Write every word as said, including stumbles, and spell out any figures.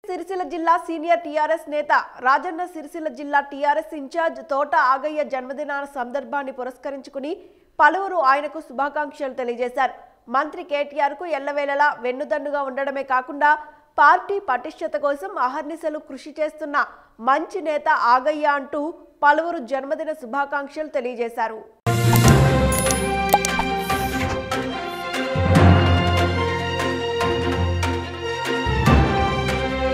సిరిసిల్ల జిల్లా senior TRS నేత రాజన్న సిరిసిల్ల జిల్లా టీఆర్ఎస్ ఇన్ఛార్జ్ తోట ఆగయ్య జన్మదిన సందర్భాన్ని పురస్కరించుకుని పలువురు ఆయనకు శుభాకాంక్షలు తెలియజేశారు. మంత్రి కేటీఆర్ కు ఎల్లవేళలా వెన్నుదన్నుగా ఉండడమే కాకుండా పార్టీ పటిష్టత కోసం అహర్నిశలు కృషి చేస్తున్న మంచి నేత ఆగయ్య అంటూ పలువురు జన్మదిన శుభాకాంక్షలు తెలియజేశారు.